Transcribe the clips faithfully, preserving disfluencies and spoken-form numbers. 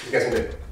Det kanske inte är.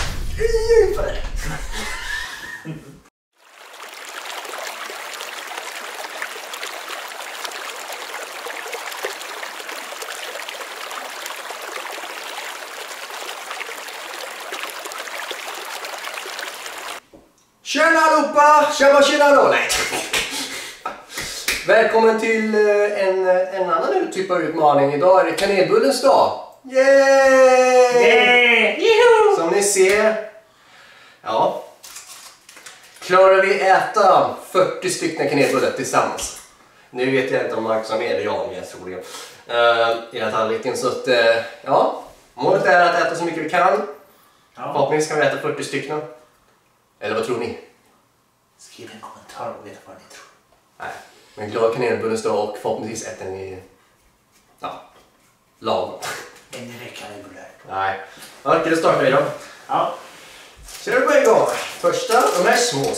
Tjena allihopa! Tjena tjena då! Nej. Välkommen till en, en annan typ av utmaning. Idag är det kanelbullens dag. Yay! Yay! Som ni ser. Ja. Klarar vi äta fyrtio stycken kanelbullar tillsammans? Nu vet jag inte om Marcus är med eller jag, men jag tror det. Uh, I den här tallriken. Så att, uh, ja. Målet är att äta så mycket vi kan. Ja. Förhoppningsvis kan vi äta fyrtio stycken. Eller vad tror ni? Skriv en kommentar och vet vad ni tror. Nej, men glad kanelbullens dag och förhoppningsvis äter ni... Ja, lagom. En kanelbullar. Nej. Ja, ska du starta idag? Ja. Kör vi på en gång. Första, de här små.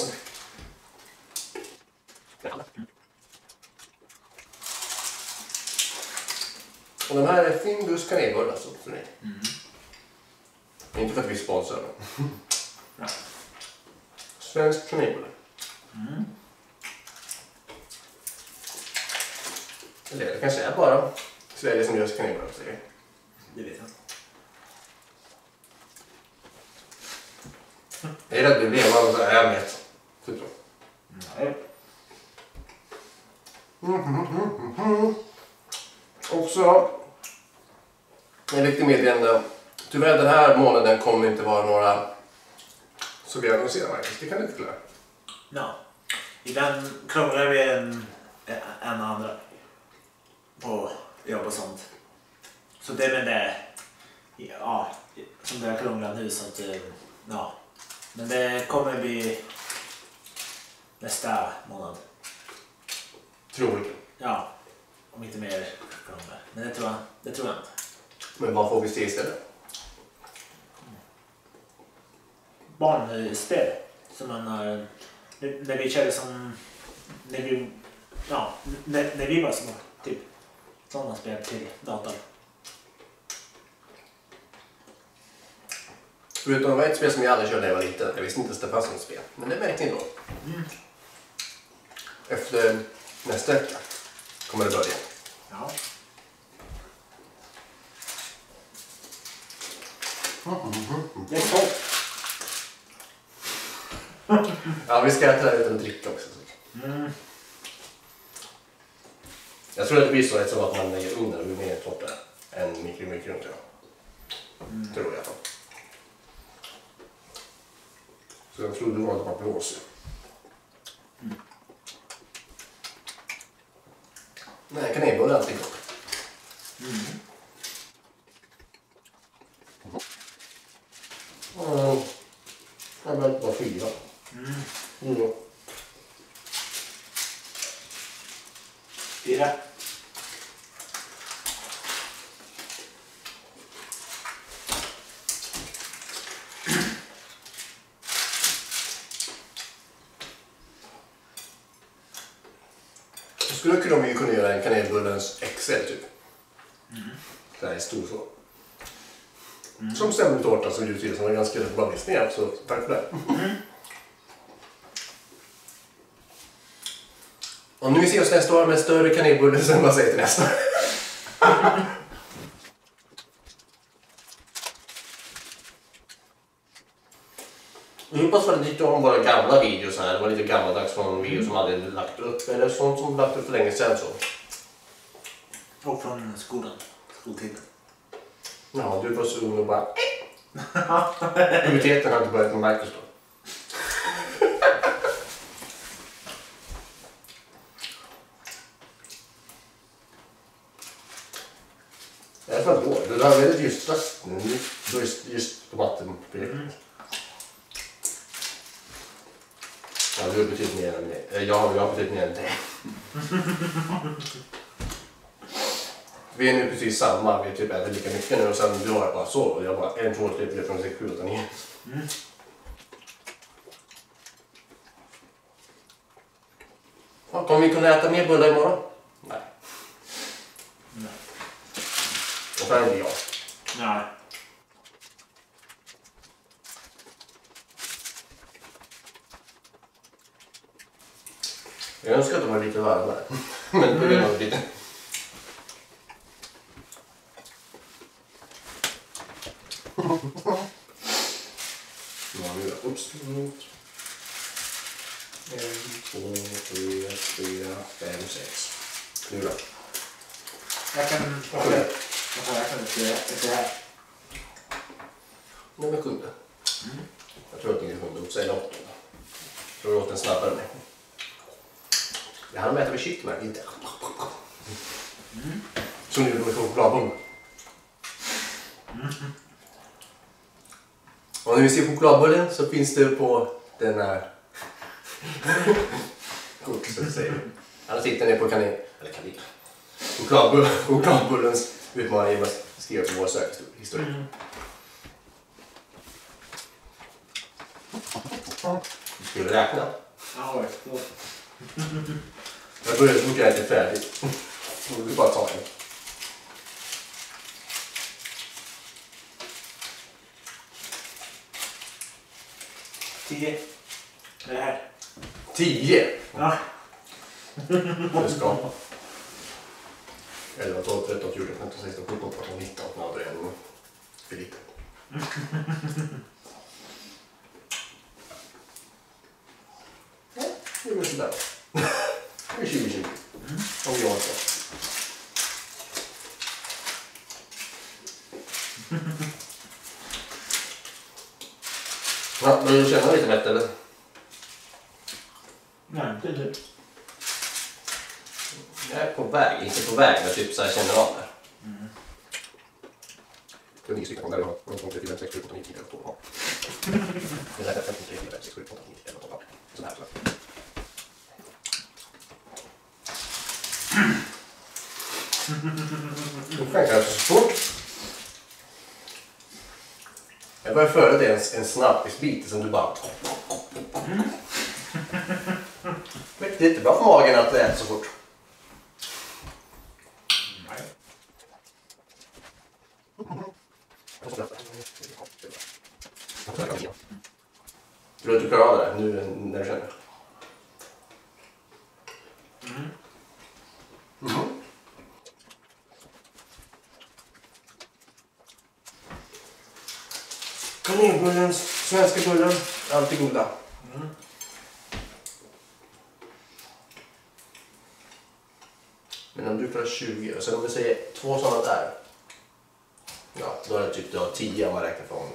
Och de här är Findus kanelbullar alltså för dig. Mm. Inte för att vi sponsrar dem. Ja. Svensk kanelbulle. Mm. Eller det kanske är bara Sverige som gör kanelbullar. Det vet jag inte. Jag är rädd att bli man så jag vet. Typ så. Nej. Mm, mm, mm, mm. Också en viktig meddelande. Tyvärr den här månaden kommer inte vara några så vi annonserar Marcus. Det kan du inte klara. Ja. Ibland krånglar vi en, en andra på jobb och sånt. Så det med det, ja, som det har krånglat nu så att, ja. Men det kommer bli nästa månad. Troligen. Ja, om inte mer krånglar. Men det tror jag, det tror jag inte. Men vad får vi se istället? Barnspel som man har, när vi körde som, när vi, ja, när, när vi var små, typ sådana spel till datorn. Förutom det var ett spel som jag aldrig körde när jag var liten. Jag visste inte att det fanns något spel. Men det märkte ni då. Mm. Efter nästa vecka kommer det börja. Ja. Det är så. Ja, vi ska äta det utan att dricka också. Mm. Jag tror att det blir så eftersom att man lägger under och blir mer torrare än mikro mikro tror jag. Mm. Tror jag i alla fall. Så jag trodde det var ett papillons. Mm. Nej, kanelbulle är alltid gott. Mm. Mm. Jag vill bara fyra. Mm. Mm. Fyra. Skulle kunna vi kunna göra en kanelbullens X L typ. Mm. Det här är stor så. Mm. Som semmeltårta som du ser som var ganska bra sned, så tack för det. Mm. Om nu vi ser oss nästa år med större kanelbulle så vad säger till nästa. Jag hoppas att ni tyckte om våra gamla videos här. Det var lite gammaldags från videos som hade lagt upp eller sånt som lagt upp för länge sedan så. Och från skolan, skoltiden. Ja, du var så ung och bara puberteten har inte börjat med Marcus då. Det är fan då. Du har väldigt just rösten. Just, just tomaten. Mm. Ja, du har betytt mer än det. Jag har, jag har betytt mer än det. Vi är nu precis samma, vi typ äter lika mycket nu och sen du har jag bara så och jag bara en, två, tre, fyra, fem, sex, sju, åtta, nio. Mm. Ja, kommer vi kunna äta mer bullar imorgon? Nej. Nej. Och sen är det jag. Nej. Jag önskar att de var lite varmare. Men det är nog lite. Ja, nu är ups. En, två, tre, fyra, fem, sex. Nu då. Jag kan... Jag kan, jag kan inte det här. Nu är sjunde. Mm. Jag tror att det är sjunde också, eller åttonde. Jag tror att det åt den snabbare med. Jag hade mäta med kyckmärk, inte. Mm. Så nu är det med chokladboll. Mm. Och när vi ser chokladbollen så finns det på den här kort så att säga. Han sitter ner på kanel, eller kanel. Chokladbull, chokladbullens utmaning är att skriva på vår sökhistoria. Mm. Du skulle räkna. Ja, jag började så jag inte färdig. Jag vill bara ta en. Tio. Det här. Tio? Ja. Det ska. elva, tolv, tretton, fjorton, femton, sexton, sjutton, arton, nitton. Ja, det är en för lite. Ja, det är sådär. Det är tjugo tjugo. Om jag inte. Ja, men du känner lite bättre eller? Nej, inte du. Jag är på väg, inte på väg, men typ så här känner av det. Mm. Det är nio stycken där vi har ett, två, tre, fyra, fem, sex, sju, åtta, nio, tio, elva, tolv. Det är femton, tre, fyra, fem, sex, sju, åtta, nio, elva, tolv. Så här så. Nu kan jag så fort. Jag börjar föra dig en, en snabbisbit som du bara... Mm. Det är inte bra för magen att det äter så fort. Nej. Tror du att du klarar av det nu när du känner? Mm. Mm. Kanelbullens, svenska bullen, alltid goda. Mm. Men om du klarar tjugo och sen om vi säger två sådana där. Ja, då är det typ du har tio om man räknar från.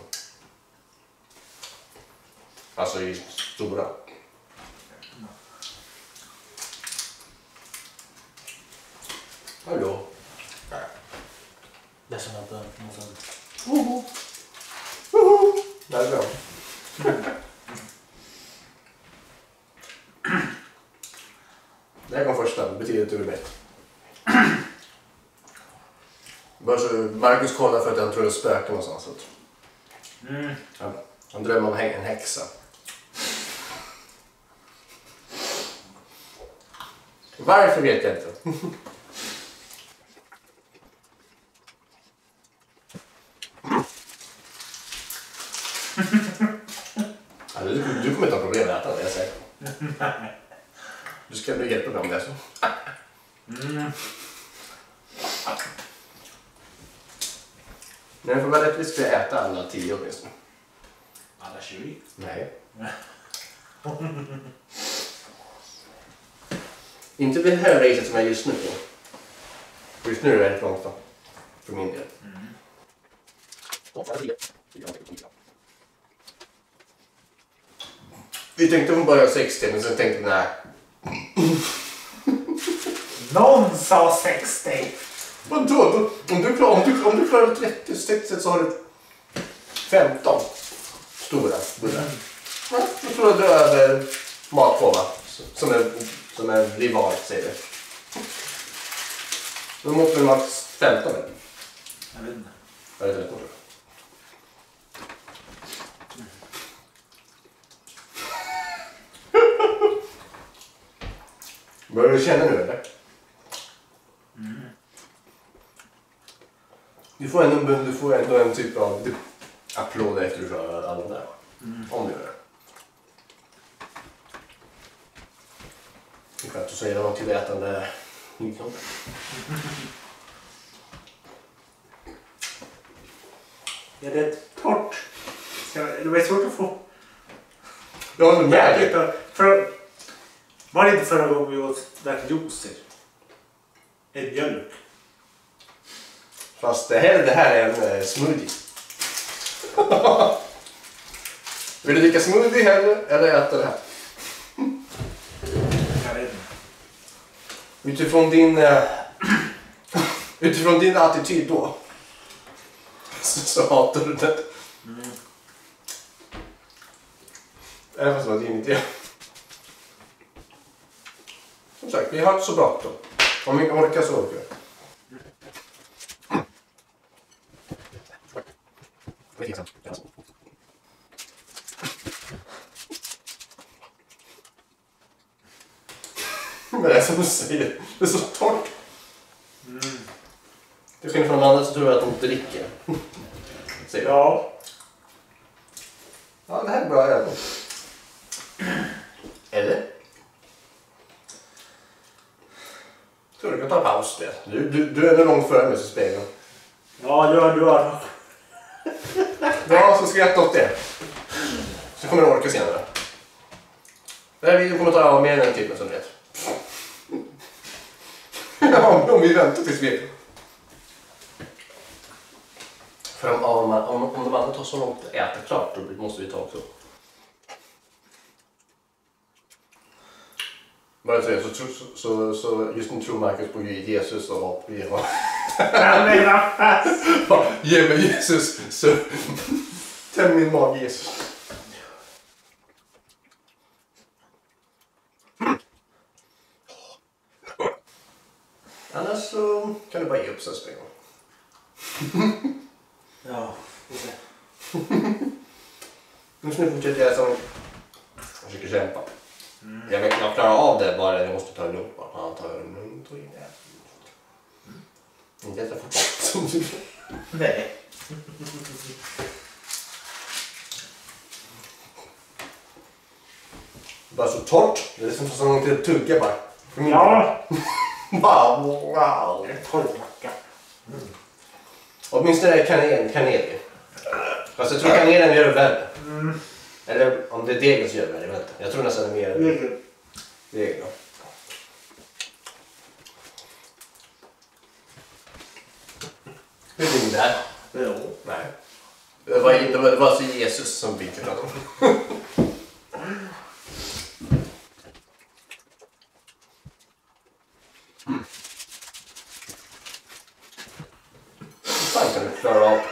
Alltså i stora. Hallå. Det är som att det är någon sån... Woho! Woho! Det är bra. Det här kom första, det betyder att du är bättre. Marcus kollar för att han tror att spökar någonstans. Mm. Han, han drömmer om en häxa. Varför vet jag inte. Ja, du, du kommer inte ha problem med att äta det, jag säger. Du ska bli jättebra om det är så. Mm. Men för väl att vi ska äta alla tio åtminstone. Alla tjugo? Nej. Inte det här racet som jag just nu på. Just nu är det väldigt långt då. För min del. Mm. Vi tänkte på börja sextio men sen tänkte vi nej. Någon sa sextio. Vadå? Om du klarar, om du, om du klarar trettio sextio så har du femton stora bullar. Ja, då tror jag du över matforma som är, som är rival, säger du. Då måste vi max femton eller? Jag vet inte. Jag vet inte. Börjar du känna nu eller? Mm. Du får ändå, du får ändå en typ av applåd efter du kör alla där. Mm. Om du gör det. skönt. Och så är det någon tillätande nykron. Ja, det är torrt. Det är svårt att få. Jag håller med dig. För, var det inte förra gången vi åt juicer? En mjölk. Fast det här, det här är en eh, smoothie. Vill du dricka smoothie heller eller äta det här? Jag vet inte. Utifrån din, eh, utifrån din attityd då så, så hatar du det. Mm. Även fast det var din idé. Som sagt, vi har inte så bråttom. Om vi orkar så orkar vi. Men det är som du säger, det är så torrt. Mm. Till skillnad från de andra så tror jag att de dricker. Säger jag. Ja. Ja, det här är bra även. Eller? Jag tror du kan ta en paus där. Du, du, du är nog långt före mig så spegeln. Ja, du har, du har. Ja, så skratta åt det. Så kommer du orka senare. Den här videon kommer ta av mer än en timme som det. Ja, om vi väntar tills vi... För om, om, om, om de andra tar så långt att äta klart, då måste vi ta också. Bara så, så, så, så, så just nu tror Marcus på Jesus och vi har... Ge mig Jesus, så tänd min mag Jesus. Annars så kan du bara ge upp så spela. Ja, det är det. Nu fortsätter jag som jag försöker kämpa. Mm. Jag, vet, jag klarar av det, bara jag måste ta det lugnt. Ja, ta det lugnt och in det. Mm. Inte jätte fort som du. Nej. Bara så torrt. Det är som så långt till att tugga bara. Ja. Wow, wow. En torrmacka. Mm. Åtminstone kanel, kanel. Fast jag tror kanelen gör det värre. Mm. Eller om det är degen så gör det värre, jag vet inte. Jag tror nästan det är mer Degen. degen då. Hur är det där? Jo. Nej. Det var, det var, det var alltså Jesus som byggde den. Mm. Hur fan kan du klara av?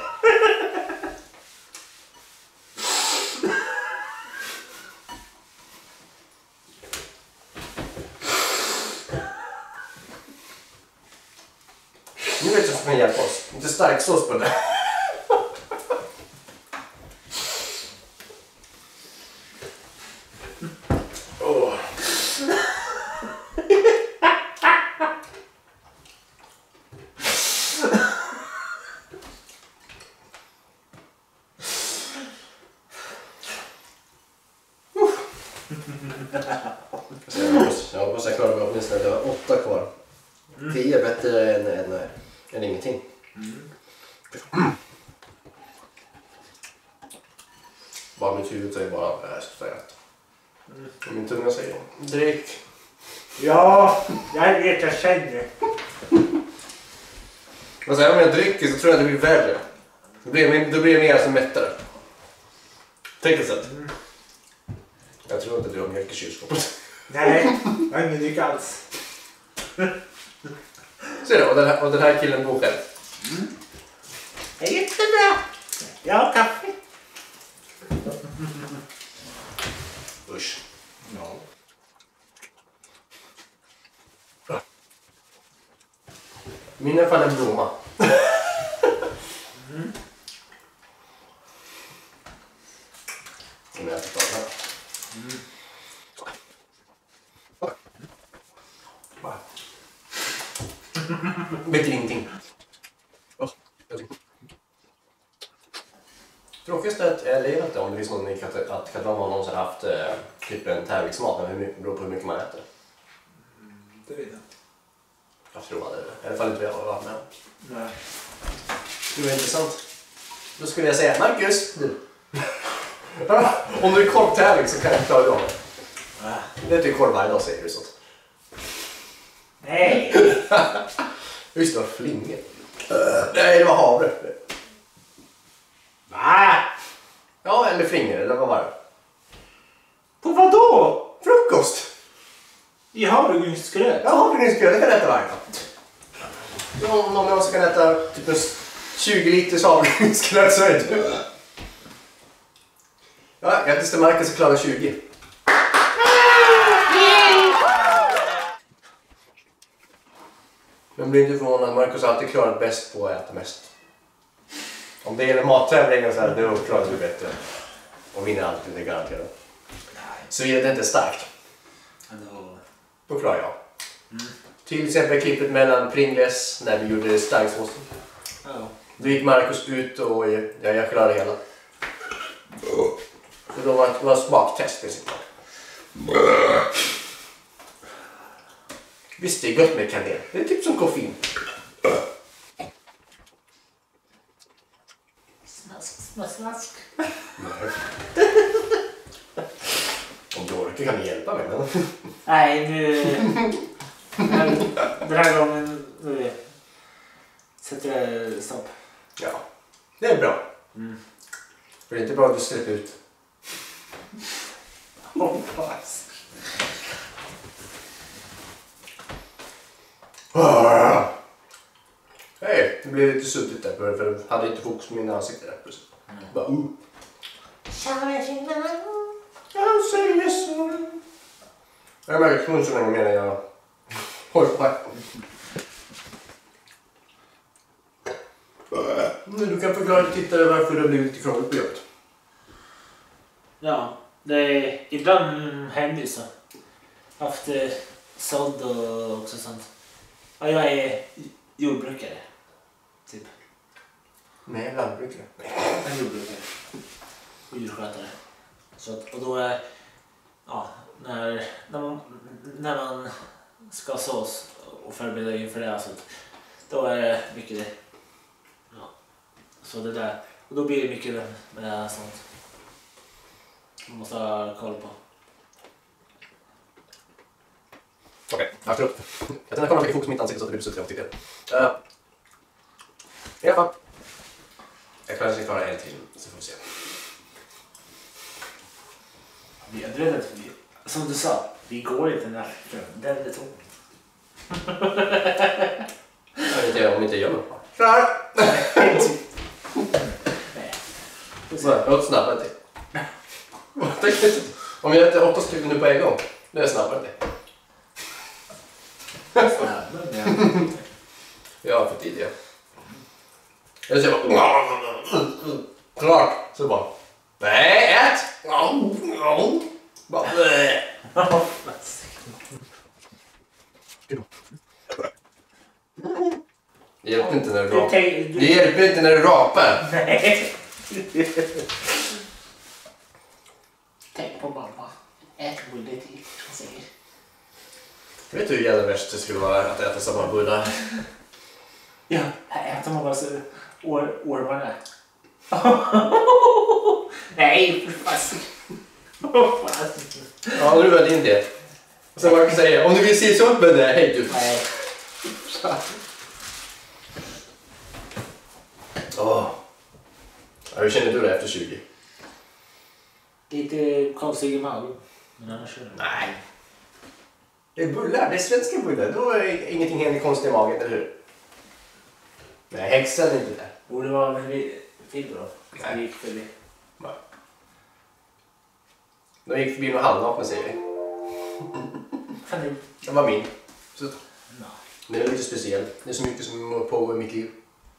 Nu vet jag som kan hjälpa oss. Inte stark sås på det. Oh. Jag hoppas jag, hoppas jag klarar mig åtminstone. Det var åtta kvar. Mm. Tio är bättre än, än, än, än ingenting. Mm. Bara mitt huvud säger bara att jag ska säga rätt. Mm. Och min tunga säger drick. Ja, jag vet, jag känner. Men sen om jag dricker så tror jag att det blir värre. Då blir det, då blir det mer som mättare. Tänk ett sätt. Mm. Jag tror inte att du har mjölk i kylskåpet. Nej, jag har ingen dryck alls. Se då, och den här, och den här killen bor själv. Mm. Det är jättebra. Jag har kaffe. Usch. Ja. Min är fan en blomma. Mm. Om jag tar den här. Mm. Vet ingenting. Oh, tråkigast är att jag lever inte om det finns någon i att Katlan har någonsin haft eh, typ en tävlingsmat, men det beror på hur mycket man äter. Det vet jag. Jag tror det. I alla fall inte jag har varit med. Nej. Det var intressant. Då skulle jag säga, Marcus, du. Om du är korvtävling så kan jag klara av det. Äh. Det är inte korv varje dag, säger du så. Nej! Just det, var flingor. Uh, nej, det var havre. Va? Ja, eller flingor, eller vad var det? På vad då? Frukost! I havregrynsgröt? Ja, havregrynsgröt, det kan jag äta varje dag. Ja, om någon som kan äta typ en tjugo liters havregrynsgröt så är det. Ja, grattis till Marcus och klarar tjugo. Men blir inte förvånad, Marcus har alltid klarat bäst på att äta mest. Om det gäller mattävlingar så här, då klarar du bättre. Och vinner alltid, det garanterat. Så är det inte starkt. Då klarar jag. Mm. Till exempel klippet mellan Pringles när vi gjorde starksåsen. Ja. Då gick Marcus ut och ja, jag klarade hela. Så då var det var smaktest princip. Visst, det är gott med kanel. Det är typ som koffein. Snask, snask, snask. Om du orkar kan du hjälpa mig. Men... Nej, nu... Men den här gången nu sätter jag stopp. Ja, det är bra. Mm. För det är inte bra att du släpper ut. Hoppas. Ah. Hej, det blev lite suddigt där för jag hade inte fokus på min ansikte där. Mm. Bara, uh. Jag säger så. Jag märker kun så länge medan jag håller på här. Nu du kan förklara till tittare varför det har blivit lite krångligt på jobbet. Ja, det är, ibland händer det så. Jag har haft eh, sådd och också sånt. Ja, jag är jordbrukare. Typ. Nej, lantbrukare. En jordbrukare. Och djurskötare. Så att, och då är... Ja, när, när, man, när man ska sås och förbereda inför det. Så att, då är det mycket det. Ja. Så det där. Och då blir det mycket med, med sånt. Man måste ha koll på. Okej, okay, absolut. Jag tänkte kolla mycket fokus på mitt ansikte så att det blir beslutat jag tittar. Uh, I alla fall. Jag kanske ska klara en till så får vi se. Vi är rädda för det. Som du sa, vi går inte när den är tom. Jag vet inte om inte jag gör något. Klar! Nej. Jag åt snabbare till. Om jag äter åtta stycken nu på en gång, då är jag snabbare till. Ja, för tidigare. Jag säger bara... Klart! Så bara... Nej, ät! Bara... Det hjälper inte när du rapar. Det hjälper inte när du rapar. Nej. Tänk på mamma. Ät bullar till, han säger. Vet du hur jävla värst det skulle vara att äta samma bullar? Ja, här äter man bara så år, ormarna. Nej, för fast. Ja, nu är det din del. Och sen man kan säga, om du vill se så upp med det, hej du. Nej. Åh. Ja, hur känner du det efter tjugo? Lite konstig i magen. Men annars är det... Nej. Det är bullar, det är svenska bullar. Då är ingenting händer konstigt i magen, eller hur? Nej, häxan är inte där. Och det var väl vi film då? Nej. Vi gick förbi. Nej. De gick förbi någon halvnakna, säger vi. Kan du? Det var min. Så. No. Det är lite speciellt. Det är så mycket som pågår i mitt liv.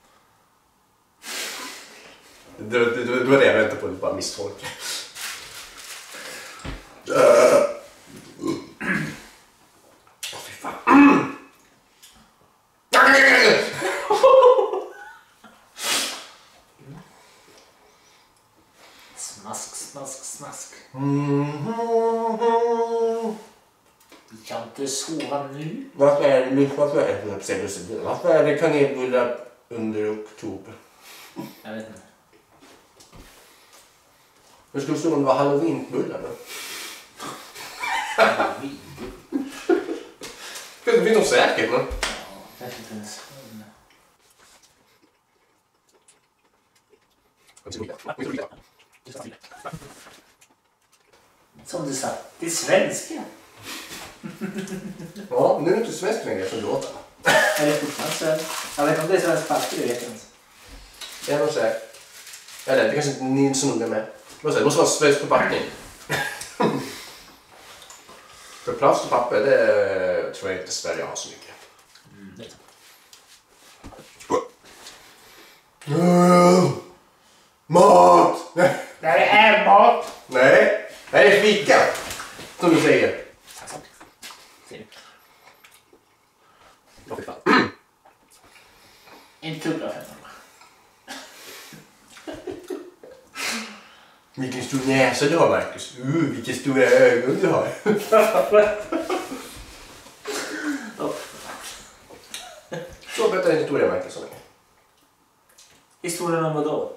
Det, det, det var det jag väntade på, det bara misstolka. Åh, fy fan. Smask, smask, smask. Mm-hmm. ska inte sova nu. Varför är det, varför är det, varför är det kanelbullar under oktober? Jag vet inte. Det skulle stå om det var halloweenbullar då. Halloween? Det finns nog säkert, men... Ja, kanske inte ens. Som du sa, det är svenska. Ja, nu är det inte svensk längre som låter. Är det fortfarande svensk? Jag vet inte om det är svensk papper, det vet jag inte. Det är nog säkert. Eller det kanske inte ni är så noga med. Det måste vara svensk förpackning. För plast och papper, det tror jag inte Sverige har så mycket. Mm, det är Mm. Mat! Nej. det är mat! Nej, det här är fika. Som du säger. Ja, fy fan. En tugga av henne. Vilken stor näsa du har, Marcus. Uh, vilka stora ögon du har. Så berätta en historia, Marcus. Historien om vad då?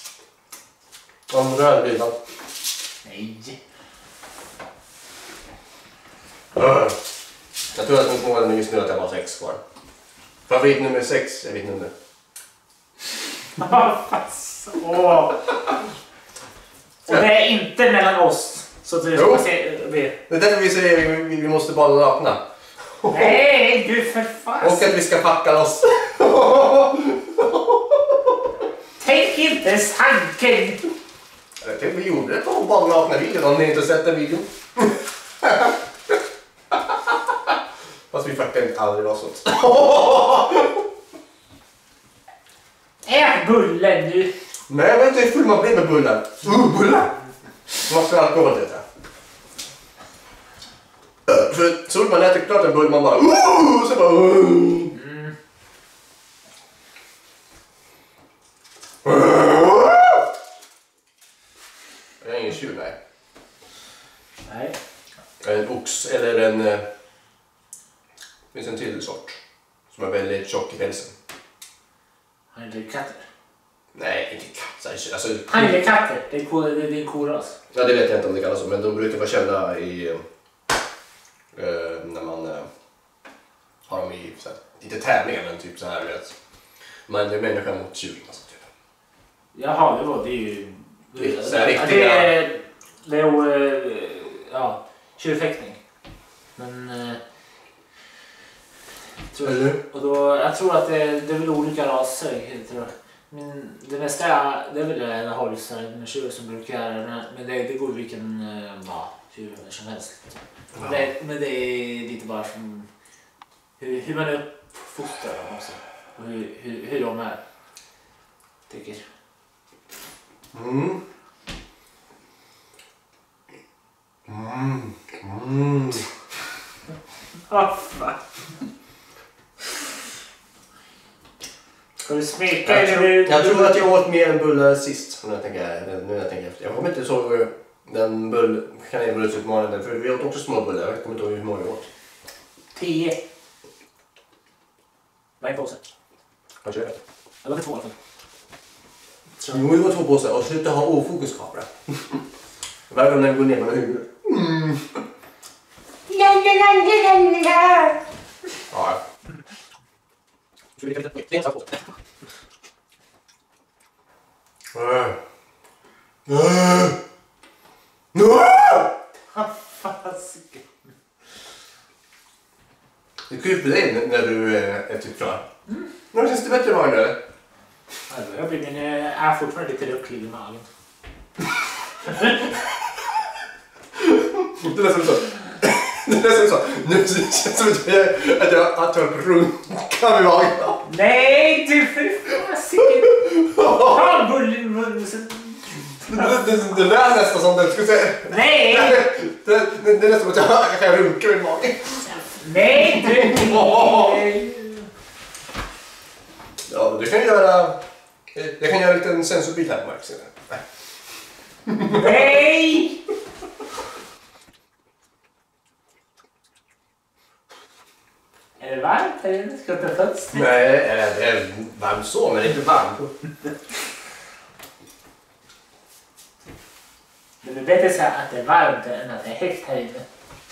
Om rödbilan. Nej. Uh. Jag tror att mitt mål är just nu att jag var sex kvar. Favorit nummer sex är ditt nummer. Åh. Och det är inte mellan oss. Så att du ska Jo. se det. Det är därför vi säger att vi, vi måste bara nakna. Nej, du för fan. Och att vi ska packa loss. Tänk inte sanken. Jag tänkte vi gjorde det på bara nakna videon om ni inte har sett den videon. Fast vi fuckade inte aldrig loss åt. Ät bullen nu. Nej, jag vet inte hur full man blir med bullar. Uh, bullar! Man ska ha alkohol till det. För så fort man äter klart en bull, man bara uh, så bara uh. Mm. Jag är ingen tjur, nej. Nej. En ox eller en... Det finns en till sort som är väldigt tjock i pälsen. Handlekatter. Nej, inte katt. Alltså, Handlekatter, det är ko- det är en koras. ja, det vet jag inte om det kallas så, men de brukar vara kända i... Eh, när man eh, har dem i, så här, inte tävlingar, men typ så här, vet. Man är människa mot tjuren. Alltså, typ. Jaha, det var det är ju... Det är så här ja, riktiga- det är... Det är... eh, Ja, tjurfäktning. Men... eh, Tror, Eller? och då, jag tror att det, det är väl olika raser. Tror jag. Men det mesta är, det är väl en holsar med tjur som brukar, men det, det går vilken eh, ja, tjur som helst. Ja. Det, men det är lite bara som hur, hur man uppfostrar dem också. Och hur, hur, hur de är. Tycker. Mm. Mm. Mm. Åh fan. Ska du smeka Jag, eller tror, du? jag tror att jag åt mer än bullar sist. Nu när jag tänker, nu när jag tänker efter. Jag kommer inte så den bull, kanelbullsutmanande. För vi åt också små bullar. Jag kommer inte ihåg hur många vi åt. Tio. Vad är en påse? Kanske det. Det var för två i alla fall. Jo, det var två påsar. Och sluta ha ofokus kamera. Varje gång den går ner med huvudet. Mm. Ja. Ska vi lite det är en sak på. Äh. Äh. Äh. Fasiken. Det kryper dig när du är typ klar. Mm. Men känns det bättre i magen eller? Jag blir min är fortfarande lite rucklig i magen. Det är nästan så. Det är nästan så. Nu känns det som att jag att jag att jag runkar i magen. Nej, du för fasiken. Ta bullen i munnen. Det, det, det lät nästan som det skulle säga. Nej. Det, det, det är nästan som att jag, jag kan runka i magen. Nej, du. Nej. Ja, du kan göra... Jag kan göra en liten sensorbit här på Mark senare. Nej. här inne? Ska inte fönster? Nej, det är varmt så, men det är inte varmt. Det är bättre så här att det är varmt än att det är hett här inne.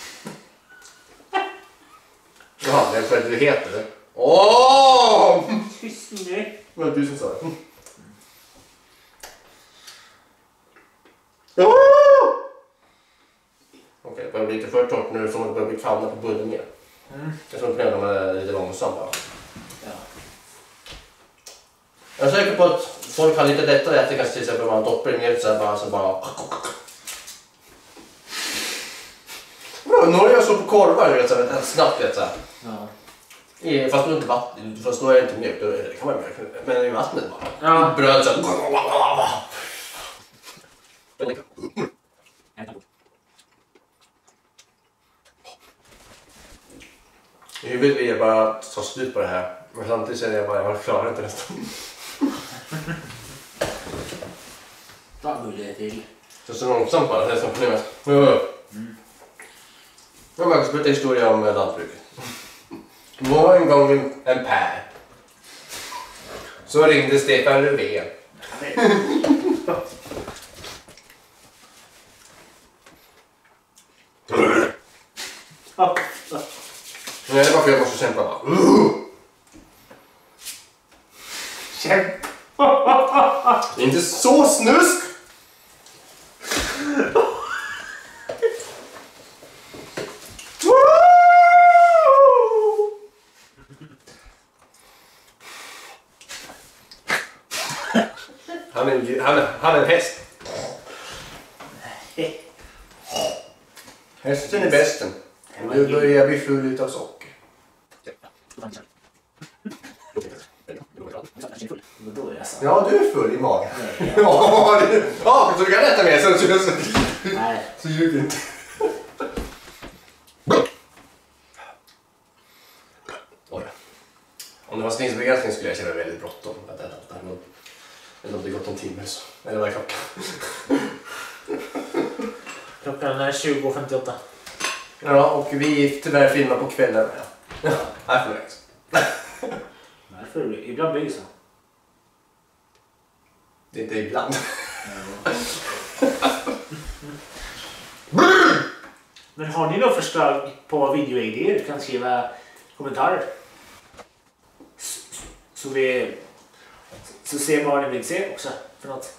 Ja, det är för att du heter det. Åh! Tyst nu. Det var du som sa det. Oh! Okej, okay, det börjar bli lite för torrt nu som det börjar bli kallare på bullen mer. Mm. Jag tror inte de är lite långsamma. Ja. Jag är säker på att folk har lite lättare att äta kanske till exempel man doppar i mjölk så här bara så bara... Bra, Norge är så på korvar, du vet så här, snabbt vet så här. Ja. I, fast nu inte vatten, fast då är det inte mjölk, då är det, det kan vara mjölk, men i vattnet bara. Ja. Bröd så här. I huvudet vill jag bara ta slut på det här, men samtidigt känner jag bara att jag klarar inte nästan. Ta bullen till. Så så långsamt bara, det är som problemet. Mm. Jag har faktiskt berättat en historia om lantbruket. Det var en gång en, en pär. Så ringde Stefan Löfven. Nej, det är varför jag måste kämpa bara. Kämpa! Det är inte så snusk! Han är, en- han är, han är en häst. Hästen är bästen. Och nu börjar jag bli full utav socker. Ja, du är full i magen. Ja, du, ja, så du kan äta mer så, så, så, Nej. så ljuger inte. Oj. Om det var sninsbegränsning skulle jag känna väldigt bråttom att äta allt det här. Men om det gått en timme så. Eller vad är klockan? Klockan är tjugo femtioåtta. Ja, och vi tyvärr filmar på kvällen. Ja, här får det. Varför? Ibland blir det så. Det är inte ibland. Men har ni några förslag på videoidéer? Du kan skriva kommentarer. Så, så vi så ser vad ni vill se också för något.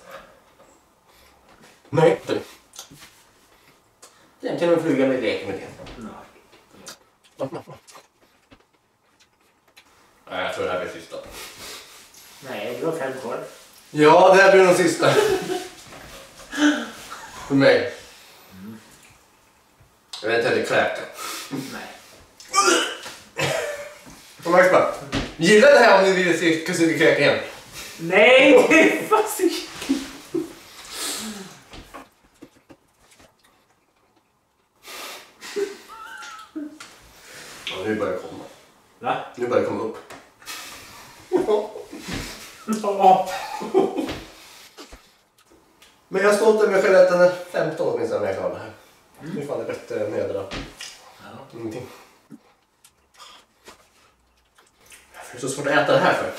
Nej. Egentligen en fluga med lek med det. Nej, jag tror det här blir sista. Nej, det var fem kvar. Ja, det här blir den sista. För mig. Jag vet inte hur det kräkta. Nej. Och Max bara, gilla det här om ni vill se kusinen kräka igen. Nej, det är fast inte. Ja, nu börjar det komma. Va? Nu börjar det komma upp. Ja. Men jag är stolt över mig själv att den är femton åtminstone när jag klarar det här. Mm. Nu fan det bättre mödra. Ja. Ingenting. Det är så svårt att äta det här för.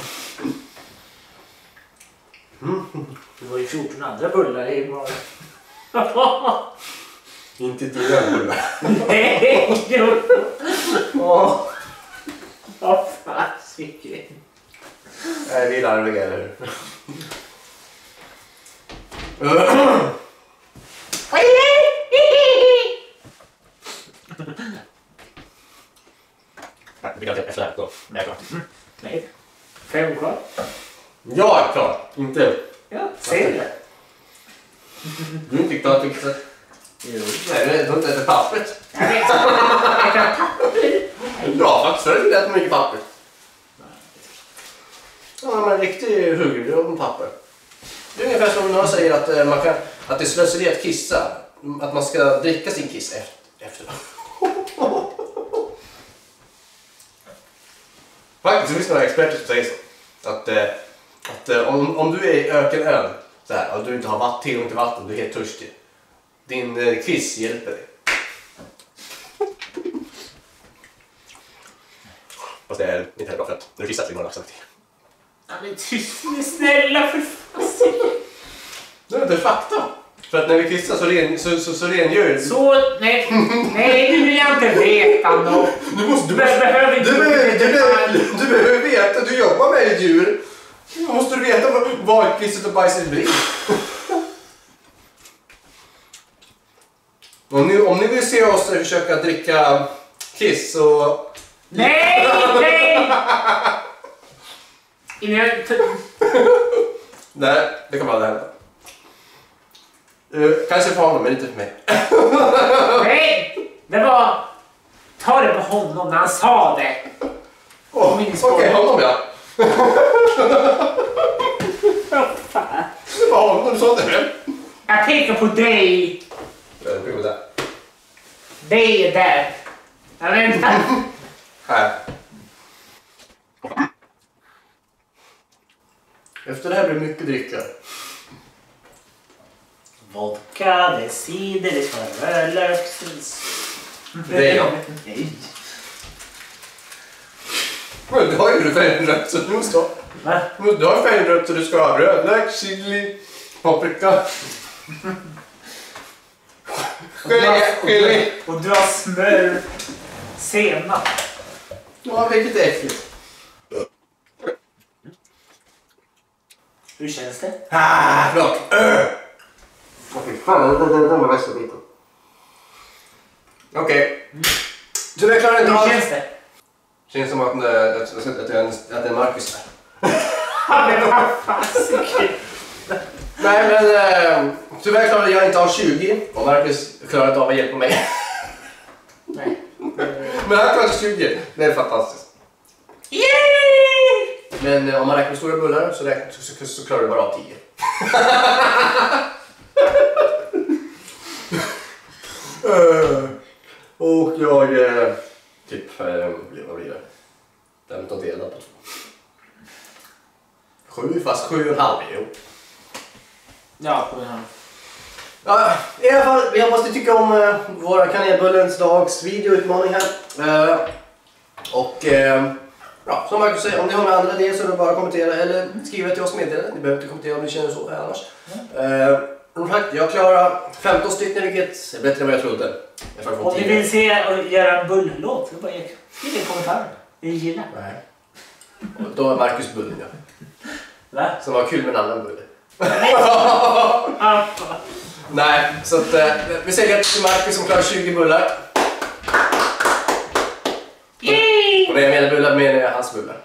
Mm. Det var ju fjorton andra bullar i magen. Inte dina bullar. Nej, jo. Åh. Vad fan, sicken. Nej, vi är larviga, eller hur? Nej, vi kan inte efter det här då. Men jag är klar. Nej. Fem kvar. Jag är klar. Inte. Ja, säg det. Du är inte klar till det. Jo. Nej, du har inte ätit pappret. Jag vet inte. Jag kan papper. Ja, faktiskt. För det är inte mycket papper. Ja, men riktigt hungrig om papper. Det är ungefär som någon säger att, eh, man kan, att det är slöseri att kissa. Att man ska dricka sin kiss efter. efter. Faktiskt, det finns några experter som säger så. Att, eh, att eh, om, om du är i ökenön så här, och du inte har vatt, tillgång till vatten, du är helt törstig. Din eh, kiss hjälper dig. Fast det är inte heller bra för att när du kissar så blir man också aktiv. Ja, men tyst nu, snälla för fasiken. Det är inte fakta. För att när vi kissar så, ren, så, så, så rengör... Så, nej, nej, nu vill jag inte veta nå. Du måste... Du, Men behöver inte... du, behöver, du, behöver, du behöver veta, du jobbar med ett djur. Du måste veta vad, vad kisset och bajset blir. Om ni, om ni vill se oss försöka dricka kiss så... Nej, nej! Innan... Nej, det kan aldrig hända. Uh, kanske för honom, men inte för mig. Nej! Det var... Ta det på honom när han sa det. Oh, Okej, okay, honom ja. Vad fan? Det var honom som sa det. Jag pekar på dig. Jag pekar på det. Dig är där. Jag väntar. Här. Efter det här blir mycket dricka. Vodka, det är cider, det ska vara rödlök. Det är jag. Nej. Men du har ju färgrött så du måste ha. Va? Du har färgrött så du ska ha rödlök, chili, paprika. Gelé, gelé. Och du har smör. Senap. Ja, vilket är äckligt. Hur känns det? Ah, förlåt. Öh! Okej, fan, det var bästa biten. Okej. Så jag klarar inte Hur alls. känns det? Känns som att, att, att, att, det är en- att det är Marcus här. Men vad fasiken. Nej, men eh, tyvärr klarade jag inte av tjugo och Marcus klarade av att hjälpa mig. Nej. Men han klarade tjugo. Det är fantastiskt. Yay! Men eh, om man räknar stora bullar så, räknar, så, så, så klarar du bara av tio. uh, och jag eh, typ, eh, vad blir det? femton delar på två. Sju, fast sju och en halv, jo. Ja, på den här. Ja, i alla fall, vi hoppas ni tycker om eh, våra kanelbullens dags videoutmaning här. Eh, och eh, ja, som Marcus säger, om ni har några andra idéer så är det bara att kommentera eller skriva till oss meddelande. Ni behöver inte kommentera om ni känner så annars. Eh, som sagt, jag klarar femton stycken, vilket är bättre än vad jag trodde. Jag Om ni vill se och göra en bulllåt så bara skriv i kommentaren. Det gillar. Nej. Och då är Marcus bullen, ja. Va? Som var kul med en annan bulle. Ah, Nej, så att eh, vi säger till Marcus som klarar tjugo bullar. Yay! Och när jag menar bullar menar jag hans bullar.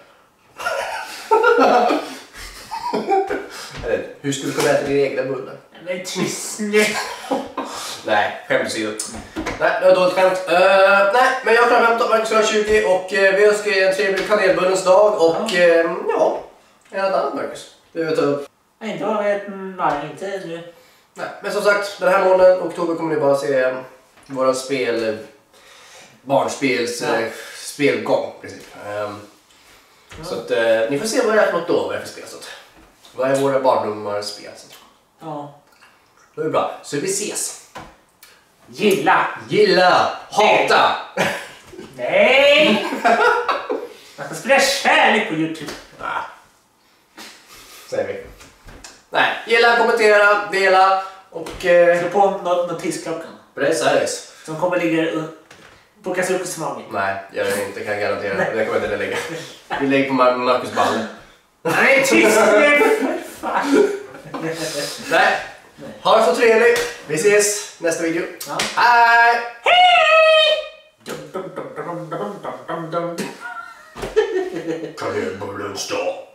Eller, hur skulle du kunna äta dina egna bullar? Men tyst nu. Nej, skämt åsido. Nej, det var dåligt skämt. Uh, nej, men jag klarar femton, Marcus klarar tjugo och uh, vi önskar er en trevlig kanelbullens dag och uh, ja, en annat Marcus. Du vet upp. Nej, inte vad vet man inte nu. Nej, men som sagt, den här månaden, oktober, kommer ni bara se um, våra spel, barnspels, Ja. uh, spelgång, precis. Um, Ja. Så att uh, ni får se vad det är för något då, vad det är för spel. Så att, vad är våra barndomars spel? Så. Ja. Det är bra, så vi ses. Gilla. Gilla, hata. Nej! Man ska spela kärlek på YouTube. Nej. Säger vi. Nej, gilla, kommentera, dela och... Eh, Slå på not- notisklockan. precis. Som kommer ligga u- på Kazukis mage. Nej, jag vet inte, kan jag garantera. Det kommer inte att lägga. Vi lägger på Mar- Marcus balle. Nej, tyst nu! Fan. Nej, ha det så trevligt. Vi ses nästa video. Ja. Hej! Dum, dum, dum, dum, dum, dum, dum, dum, dum. Kanelbullens dag.